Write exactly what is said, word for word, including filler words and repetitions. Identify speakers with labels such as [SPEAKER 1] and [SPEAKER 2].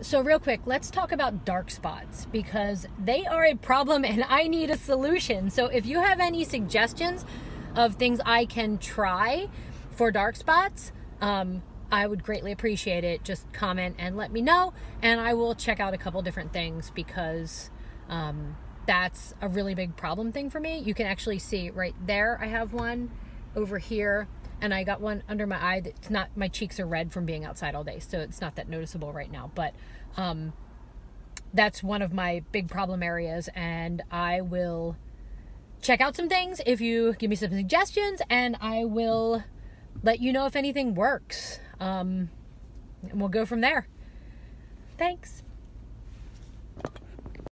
[SPEAKER 1] So real quick, let's talk about dark spots because they are a problem and I need a solution. So if you have any suggestions of things I can try for dark spots, um, I would greatly appreciate it. Just comment and let me know, and I will check out a couple different things because um, that's a really big problem thing for me. You can actually see right there, I have one over here, and I got one under my eye that's not, my cheeks are red from being outside all day, so it's not that noticeable right now, but um, that's one of my big problem areas, and I will check out some things if you give me some suggestions, and I will let you know if anything works. Um, and we'll go from there. Thanks.